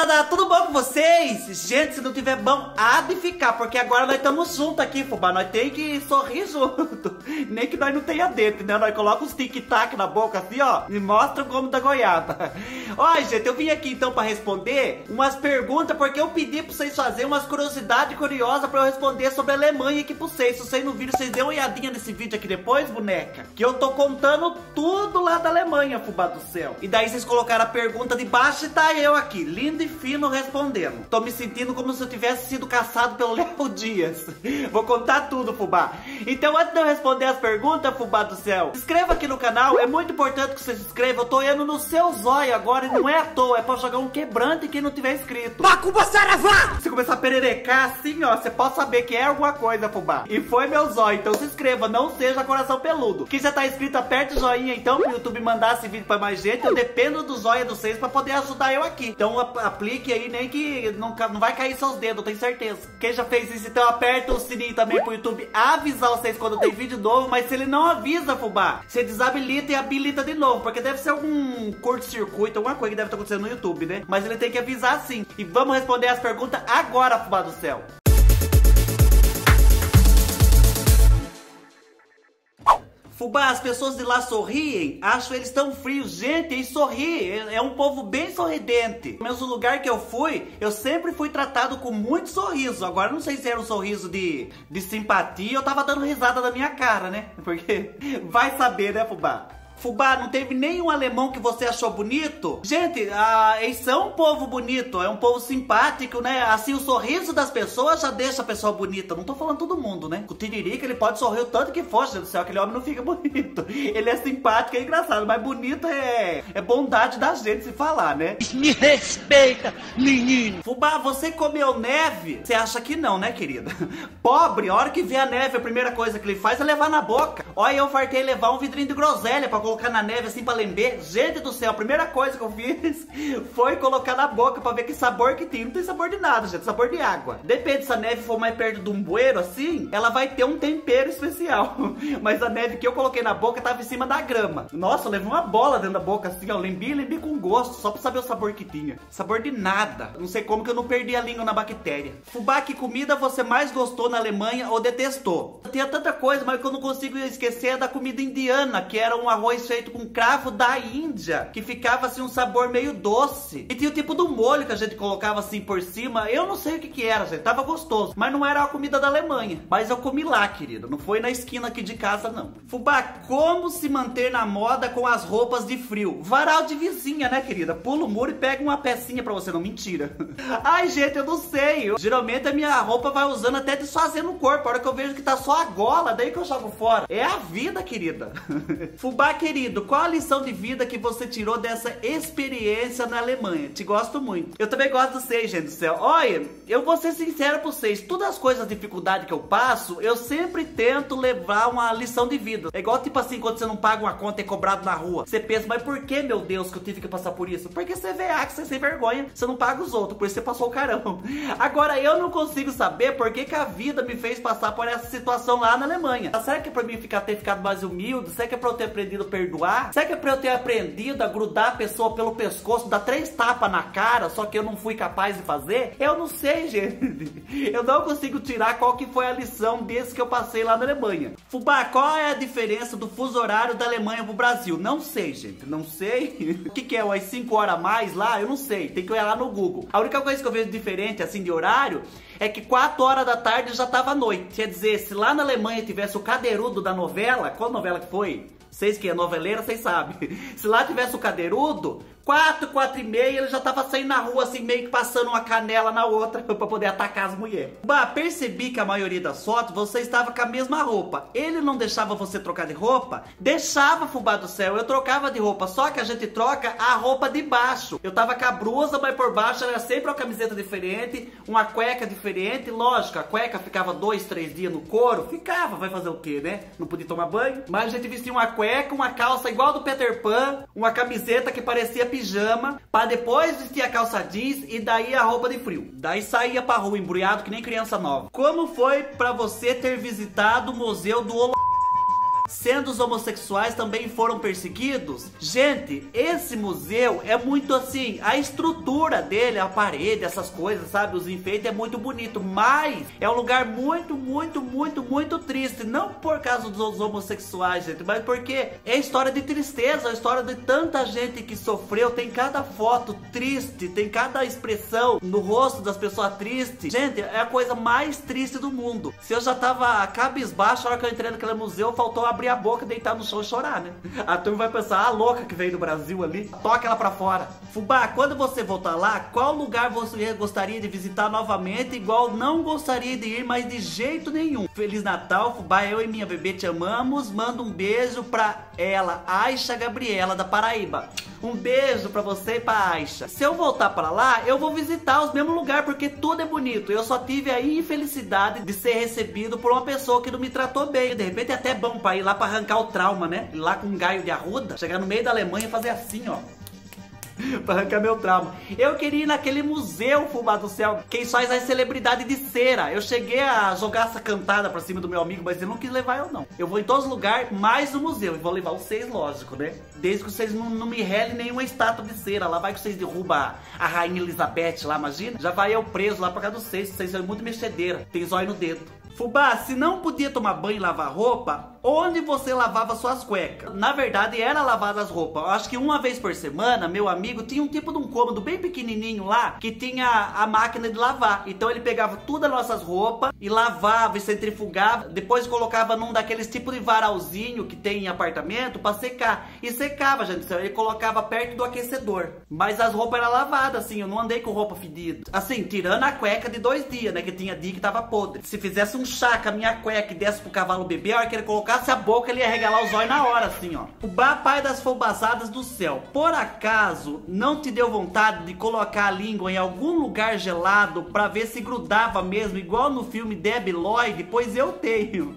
moçada, tudo bom com vocês? Gente, se não tiver bom, há de ficar, porque agora nós estamos juntos aqui, fubá. Nós tem que sorrir junto. Nem que nós não tenha dente, né? Nós colocamos os tic-tac na boca assim, ó, e mostra o gomo da goiaba. Ó, gente, eu vim aqui então pra responder umas perguntas, porque eu pedi pra vocês fazerem umas curiosidades curiosas pra eu responder sobre a Alemanha aqui pra vocês. Se vocês não viram, vocês dêem uma olhadinha nesse vídeo aqui depois, boneca, que eu tô contando tudo lá da Alemanha, fubá do céu. E daí vocês colocaram a pergunta de baixo e tá eu aqui, lindo e fino, respondendo. Tô me sentindo como se eu tivesse sido caçado pelo Léo Dias. Vou contar tudo, fubá. Então, antes de eu responder as perguntas, fubá do céu, se inscreva aqui no canal. É muito importante que você se inscreva. Eu tô indo no seu zóio agora e não é à toa. É pra jogar um quebrante quem não tiver inscrito. Macumba Saravá! Se começar a pererecar assim, ó, você pode saber que é alguma coisa, fubá. E foi meu zóio. Então se inscreva, não seja coração peludo. Quem já tá inscrito, aperte o joinha então, pro YouTube mandar esse vídeo pra mais gente. Eu dependo do zóio de vocês pra poder ajudar eu aqui. Então aplique aí, nem que não vai cair seus dedos, eu tenho certeza. Quem já fez isso, então aperta o sininho também pro YouTube avisar vocês quando tem vídeo novo. Mas se ele não avisa, fubá, você desabilita e habilita de novo, porque deve ser algum curto-circuito, alguma coisa que deve estar acontecendo no YouTube, né? Mas ele tem que avisar sim. E vamos responder as perguntas agora, fubá do céu. Fubá, as pessoas de lá sorriem, acho eles tão frios. Gente, eles sorriem, é um povo bem sorridente. No mesmo lugar que eu fui, eu sempre fui tratado com muito sorriso. Agora, não sei se era um sorriso de simpatia, eu tava dando risada da minha cara, né? Porque vai saber, né, fubá? Fubá, não teve nenhum alemão que você achou bonito? Gente, eles são um povo bonito, é um povo simpático, né? Assim, o sorriso das pessoas já deixa a pessoa bonita. Não tô falando todo mundo, né? O Tiririca, ele pode sorrir o tanto que for, gente do céu, aquele homem não fica bonito. Ele é simpático, é engraçado, mas bonito é bondade da gente se falar, né? Me respeita, menino! Fubá, você comeu neve? Você acha que não, né, querida? Pobre, a hora que vê a neve, a primeira coisa que ele faz é levar na boca. Olha, eu fartei levar um vidrinho de groselha pra colocar na neve assim pra lember. Gente do céu, a primeira coisa que eu fiz foi colocar na boca pra ver que sabor que tem. Não tem sabor de nada, gente, sabor de água. Depende, se a neve for mais perto de um bueiro assim, ela vai ter um tempero especial. Mas a neve que eu coloquei na boca tava em cima da grama. Nossa, eu levei uma bola dentro da boca assim, ó, lembrei com gosto, só pra saber o sabor que tinha. Sabor de nada. Não sei como que eu não perdi a língua na bactéria. Fubá, que comida você mais gostou na Alemanha ou detestou? Tinha tanta coisa, mas que eu não consigo esquecer é da comida indiana, que era um arroz feito com cravo da Índia, que ficava assim um sabor meio doce. E tinha o tipo do molho que a gente colocava assim por cima. Eu não sei o que era, gente, tava gostoso, mas não era a comida da Alemanha. Mas eu comi lá, querido, não foi na esquina aqui de casa, não. Fubá, como se manter na moda com as roupas de frio? Varal de vizinha, né, querida? Pula o muro e pega uma pecinha pra você, não, mentira. Ai, gente, eu não sei. Geralmente a minha roupa vai usando até desfazendo o corpo. A hora que eu vejo que tá só a gola, daí que eu jogo fora. É a vida, querida. Fubá, querido, qual a lição de vida que você tirou dessa experiência na Alemanha? Te gosto muito. Eu também gosto de vocês, gente do céu. Olha, eu vou ser sincero pra vocês. Todas as coisas, dificuldade que eu passo, eu sempre tento levar uma lição de vida. É igual tipo assim, quando você não paga uma conta e é cobrado na rua. Você pensa, mas por que, meu Deus, que eu tive que passar por isso? Porque você vê que você é sem vergonha, você não paga os outros, por isso você passou o carão. Agora, eu não consigo saber por que a vida me fez passar por essa situação lá na Alemanha. Será que é pra mim ter ficado mais humilde? Será que é pra eu ter aprendido a perdoar? Será que é pra eu ter aprendido a grudar a pessoa pelo pescoço, dar 3 tapas na cara, só que eu não fui capaz de fazer? Eu não sei, gente. Eu não consigo tirar qual que foi a lição desse que eu passei lá na Alemanha. Fubá, qual é a diferença do fuso horário da Alemanha pro Brasil? Não sei, gente. Não sei. O que é? Umas 5 horas a mais lá? Eu não sei. Tem que olhar lá no Google. A única coisa que eu vejo diferente, assim, de horário, é que 4 horas da tarde já tava noite. Quer dizer, se lá na Alemanha tivesse o cadeirudo da novela, qual novela que foi? Vocês que é noveleira, vocês sabem. Se lá tivesse o cadeirudo, 4 e meia, ele já tava saindo na rua assim, meio que passando uma canela na outra pra poder atacar as mulheres. Bah, percebi que a maioria das fotos você estava com a mesma roupa. Ele não deixava você trocar de roupa? Deixava, fubá do céu, eu trocava de roupa, só que a gente troca a roupa de baixo. Eu tava com a blusa, mas por baixo era sempre uma camiseta diferente, uma cueca diferente. Lógico, a cueca ficava 2, 3 dias no couro. Ficava, vai fazer o quê, né? Não podia tomar banho. Mas a gente vestia uma cueca, uma calça igual a do Peter Pan, uma camiseta que parecia pijama, pra depois vestir a calça jeans e daí a roupa de frio. Daí saía pra rua embrulhado que nem criança nova. Como foi pra você ter visitado o Museu do Holocaust? sendo os homossexuais também foram perseguidos? Gente, esse museu é muito assim, a estrutura dele, a parede, essas coisas, sabe, os enfeites é muito bonito, mas é um lugar muito, muito, muito, muito triste, não por causa dos homossexuais, gente, mas porque é história de tristeza, a história de tanta gente que sofreu, tem cada foto triste, tem cada expressão no rosto das pessoas tristes. Gente, é a coisa mais triste do mundo. Se eu já tava cabisbaixo, na hora que eu entrei naquele museu, faltou abrir a boca, deitar no chão e chorar, né? A turma vai pensar, a louca que veio do Brasil ali, toca ela pra fora. Fubá, quando você voltar lá, qual lugar você gostaria de visitar novamente, igual não gostaria de ir, mas de jeito nenhum? Feliz Natal, Fubá, eu e minha bebê te amamos, manda um beijo pra ela, Aisha Gabriela, da Paraíba. Um beijo pra você e pra Aisha. Se eu voltar pra lá, eu vou visitar os mesmos lugares, porque tudo é bonito. Eu só tive a infelicidade de ser recebido por uma pessoa que não me tratou bem. De repente é até bom pra ir lá pra arrancar o trauma, né? Ir lá com um gaio de arruda, chegar no meio da Alemanha e fazer assim, ó. Pra arrancar meu trauma. Eu queria ir naquele museu, Fubá do céu, quem faz as celebridades de cera. Eu cheguei a jogar essa cantada pra cima do meu amigo, mas ele não quis levar eu não. Eu vou em todos os lugares, mais no museu. E vou levar vocês, lógico, né? Desde que vocês não me relem nenhuma estátua de cera. Lá vai que vocês derrubam a Rainha Elizabeth lá, imagina. Já vai eu preso lá por causa de vocês são muito mexedeira. Tem zóio no dedo. Fubá, se não podia tomar banho e lavar roupa, onde você lavava suas cuecas? Na verdade, era lavar as roupas. Eu acho que uma vez por semana, meu amigo tinha um tipo de um cômodo bem pequenininho lá, que tinha a máquina de lavar. Então ele pegava todas as nossas roupas e lavava e centrifugava. Depois colocava num daqueles tipos de varalzinho que tem em apartamento pra secar. E secava, gente. Ele colocava perto do aquecedor. Mas as roupas eram lavadas, assim. Eu não andei com roupa fedida. Assim, tirando a cueca de 2 dias, né? Que tinha dia que tava podre. Se fizesse um chá com a minha cueca e desse pro cavalo beber, a hora que ele colocasse a boca, ele ia regalar os olhos na hora, assim, ó. Fubá, pai das fubazadas do céu, por acaso não te deu vontade de colocar a língua em algum lugar gelado pra ver se grudava mesmo, igual no filme Debi Lloyd? Pois eu tenho.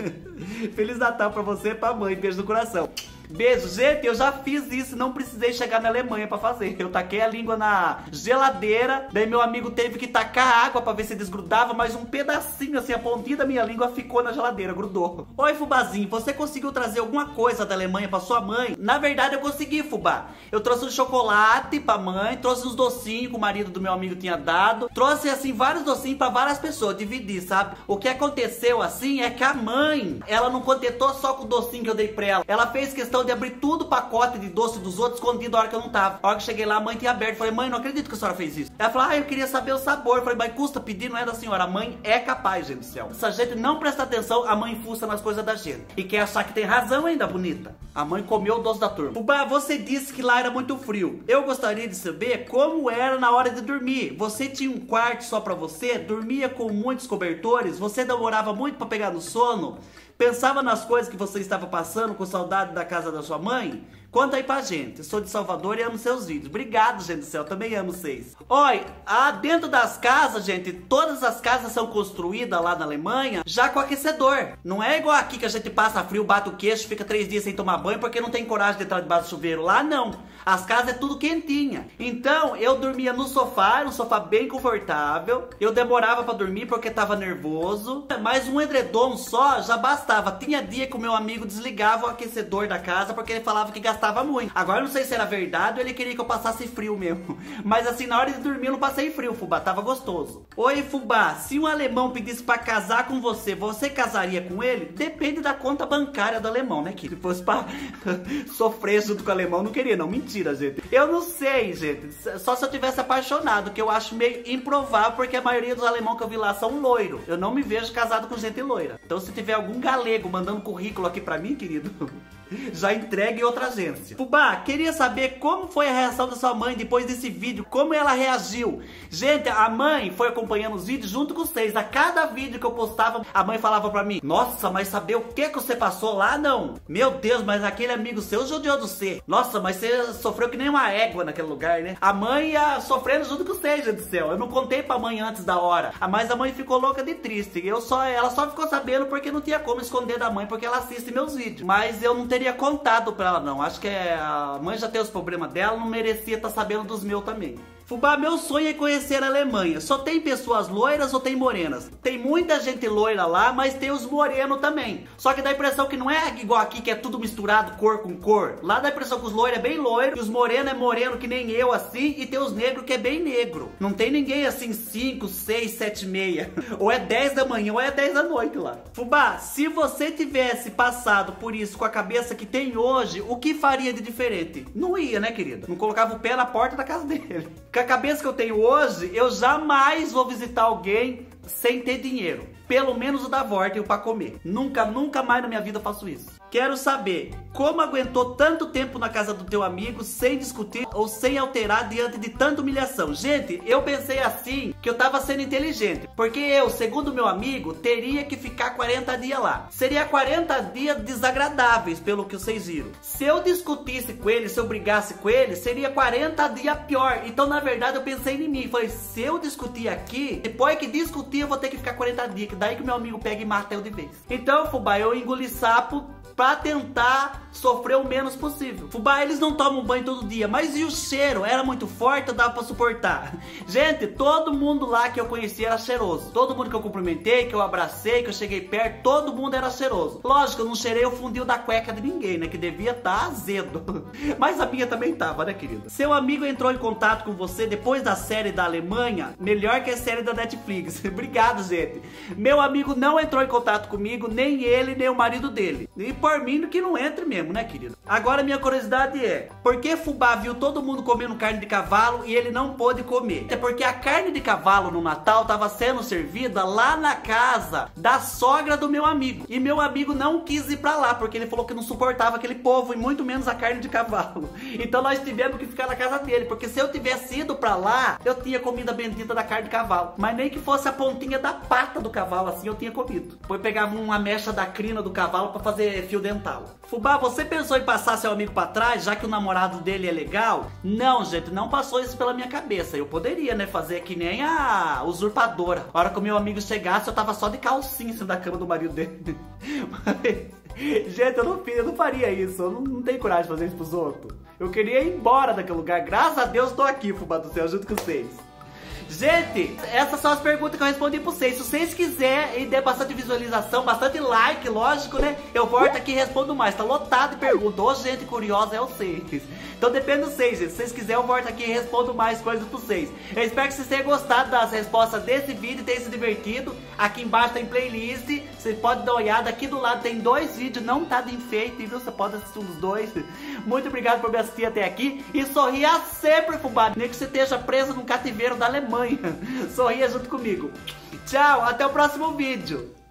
Feliz Natal pra você e pra mãe, beijo no coração. Beijo, gente, eu já fiz isso, não precisei chegar na Alemanha pra fazer. Eu taquei a língua na geladeira, daí meu amigo teve que tacar água pra ver se desgrudava, mas um pedacinho, assim, a pontinha da minha língua ficou na geladeira, grudou. Oi, Fubazinho, você conseguiu trazer alguma coisa da Alemanha pra sua mãe? Na verdade, eu consegui, Fubá. Eu trouxe um chocolate pra mãe, trouxe uns docinhos que o marido do meu amigo tinha dado, trouxe, assim, vários docinhos pra várias pessoas, dividi, sabe? O que aconteceu, assim, é que a mãe, ela não contentou só com o docinho que eu dei pra ela. Ela fez questão de abrir tudo o pacote de doce dos outros escondido a hora que eu não tava. A hora que cheguei lá, a mãe tinha aberto. Falei, mãe, não acredito que a senhora fez isso. Ela falou, eu queria saber o sabor. Eu falei, mas custa pedir, não é da senhora. A mãe é capaz, gente do céu. Se a gente não presta atenção, a mãe fuça nas coisas da gente. E quer achar que tem razão ainda, bonita. A mãe comeu o doce da turma. Fubá, você disse que lá era muito frio. Eu gostaria de saber como era na hora de dormir. Você tinha um quarto só pra você? Dormia com muitos cobertores? Você demorava muito pra pegar no sono? Pensava nas coisas que você estava passando com saudade da casa da sua mãe? Conta aí pra gente. Eu sou de Salvador e amo seus vídeos. Obrigado, gente do céu. Também amo vocês. Olha, dentro das casas, gente, todas as casas são construídas lá na Alemanha já com aquecedor. Não é igual aqui que a gente passa frio, bate o queixo, fica 3 dias sem tomar banho porque não tem coragem de entrar debaixo do chuveiro. Lá não. As casas é tudo quentinha. Então, eu dormia no sofá, um sofá bem confortável. Eu demorava pra dormir porque tava nervoso. Mas um edredom só já bastava. Tinha dia que o meu amigo desligava o aquecedor da casa porque ele falava que gastava muito. Agora eu não sei se era verdade ou ele queria que eu passasse frio mesmo. Mas assim, na hora de dormir eu não passei frio, Fubá. Tava gostoso. Oi, Fubá. Se um alemão pedisse pra casar com você, você casaria com ele? Depende da conta bancária do alemão, né? Que se fosse pra sofrer junto com o alemão, não queria, não. Mentira, gente. Eu não sei, gente. Só se eu tivesse apaixonado, que eu acho meio improvável, porque a maioria dos alemãos que eu vi lá são loiros. Eu não me vejo casado com gente loira. Então se tiver algum galego mandando currículo aqui pra mim, querido, já entregue em outra agência. Fubá, queria saber como foi a reação da sua mãe depois desse vídeo, como ela reagiu. Gente, a mãe foi acompanhando os vídeos junto com vocês. A cada vídeo que eu postava, a mãe falava pra mim, nossa, mas saber o que você passou lá, não? Meu Deus, mas aquele amigo seu judiou de você. Nossa, mas você sofreu que nem uma égua naquele lugar, né? A mãe ia sofrendo junto com vocês, gente do céu. Eu não contei pra mãe antes da hora. Mas a mãe ficou louca de triste. Ela só ficou sabendo porque não tinha como esconder da mãe, porque ela assiste meus vídeos. Mas eu não teria contado pra ela, não. Acho que a mãe já tem os problemas dela, não merecia estar sabendo dos meus também. Fubá, meu sonho é conhecer a Alemanha. Só tem pessoas loiras ou tem morenas? Tem muita gente loira lá, mas tem os morenos também. Só que dá a impressão que não é igual aqui, que é tudo misturado, cor com cor. Lá dá a impressão que os loiros é bem loiro, e os morenos é moreno que nem eu assim, e tem os negros que é bem negro. Não tem ninguém assim 5, 6, 7 e meia. Ou é 10 da manhã ou é 10 da noite lá. Fubá, se você tivesse passado por isso com a cabeça que tem hoje, o que faria de diferente? Não ia, né, querida? Não colocava o pé na porta da casa dele. Com a cabeça que eu tenho hoje, eu jamais vou visitar alguém sem ter dinheiro. Pelo menos o da Vorten pra comer. Nunca mais na minha vida faço isso. Quero saber como aguentou tanto tempo na casa do teu amigo sem discutir ou sem alterar diante de tanta humilhação. Gente, eu pensei assim que eu tava sendo inteligente. Porque eu, segundo meu amigo, teria que ficar 40 dias lá. Seria 40 dias desagradáveis, pelo que vocês viram. Se eu discutisse com ele, se eu brigasse com ele, seria 40 dias pior. Então, na verdade, eu pensei em mim. Falei, se eu discutir aqui, depois que discutir, eu vou ter que ficar 40 dias. Que daí que meu amigo pega e mata eu de vez. Então, Fubá, eu engoli sapo pra tentar sofrer o menos possível. Fubá, eles não tomam banho todo dia, mas e o cheiro? Era muito forte ou dava pra suportar? Gente, todo mundo lá que eu conheci era cheiroso. Todo mundo que eu cumprimentei, que eu abracei, que eu cheguei perto, todo mundo era cheiroso. Lógico, eu não cheirei o fundil da cueca de ninguém, né? Que devia estar azedo. Mas a minha também tava, né, querida? Seu amigo entrou em contato com você depois da série da Alemanha? Melhor que a série da Netflix. Obrigado, gente. Meu amigo não entrou em contato comigo, nem ele, nem o marido dele. E por mim que não entre mesmo, né, querido? Agora minha curiosidade é, por que Fubá viu todo mundo comendo carne de cavalo e ele não pôde comer? É porque a carne de cavalo no Natal tava sendo servida lá na casa da sogra do meu amigo. E meu amigo não quis ir pra lá, porque ele falou que não suportava aquele povo e muito menos a carne de cavalo. Então nós tivemos que ficar na casa dele, porque se eu tivesse ido pra lá, eu tinha comido a bendita da carne de cavalo. Mas nem que fosse a pontinha da pata do cavalo assim, eu tinha comido. Depois pegava uma mecha da crina do cavalo pra fazer fio dental. Fubá, você pensou em passar seu amigo pra trás, já que o namorado dele é legal? Não, gente, não passou isso pela minha cabeça. Eu poderia, né, fazer que nem a usurpadora. A hora que o meu amigo chegasse, eu tava só de calcinha em cima da cama do marido dele. Mas, gente, eu não faria isso. Eu não tenho coragem de fazer isso pros outros. Eu queria ir embora daquele lugar. Graças a Deus tô aqui, Fubá do céu, junto com vocês. Gente, essas são as perguntas que eu respondi pra vocês. Se vocês quiserem e der bastante visualização, bastante like, lógico, né? Eu volto aqui e respondo mais. Tá lotado de perguntas. Ô, gente curiosa, é vocês. Então depende de vocês, gente. Se vocês quiserem, eu volto aqui e respondo mais coisas pra vocês. Eu espero que vocês tenham gostado das respostas desse vídeo e tenham se divertido. Aqui embaixo tem playlist. Você pode dar uma olhada. Aqui do lado tem 2 vídeos. Não tá de enfeite, viu? Você pode assistir os 2. Muito obrigado por me assistir até aqui. E sorria sempre, Fubá. Nem que você esteja preso num cativeiro da Alemanha. Sorria junto comigo. Tchau, até o próximo vídeo.